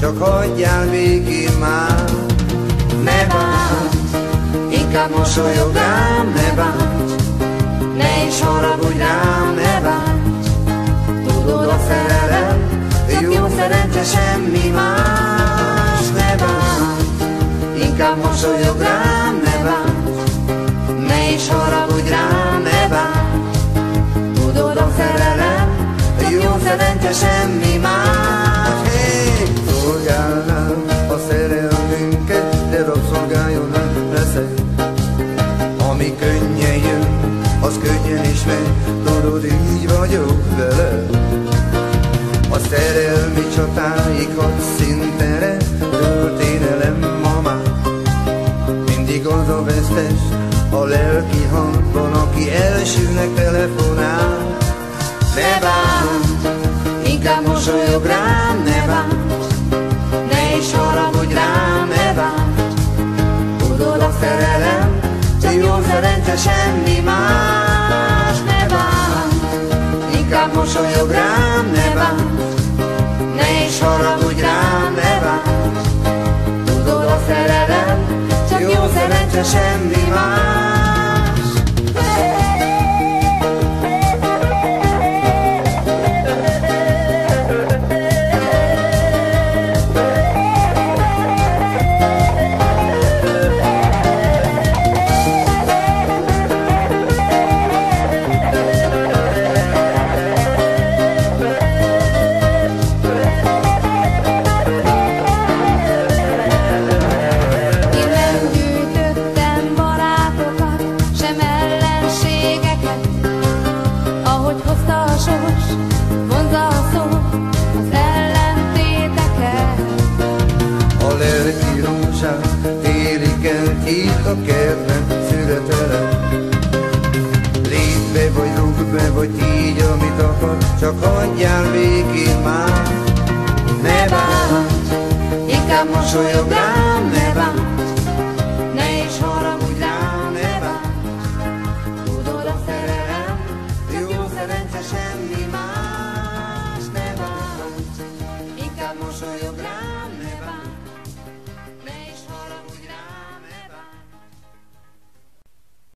csak hagyjál végén már. Ne bánts, inkább mosolyog rám, ne bánts, ne is haragudj rám, ne bánts. Tudod, a szerelem, jó szerencse, semmi más. Ne bánts, inkább mosolyog rám, ne bánts, ne is haragudj rám, ne bánts. Tudod, a szerelem, jó szerencse, semmi más. Hey, szolgálnám a szerelmünket, de rabszolgáljon leszek. Ami könnyen jön, az könnyen is megy, tudod, így vagyok vele. A szerelmi csatáikat szintere történelem ma már. Mindig az a vesztes a lelki hangban, aki elsőnek telefonál. Ne bánts, inkább mosolyog rám, ne bánts, ne is haragudj rám, ne bánts. Tudod, a szerelem, jó szerencse, semmi más. Ne bánts, inkább mosolyog rám, ne bánts, ne is haragudj rám, ne bánts. Tudod, a szerelem, csak jó szerencse, semmi más. Térik el itt a kertben születelem. Lépj be vagy rúgd be, vagy így, amit akar, csak hagyjál végén már. Ne bánts, inkább mosolyog rám, ne bánts, ne is haragudj rám, ne bánts. Tudod, a szerelem, jó szerencse, semmi más.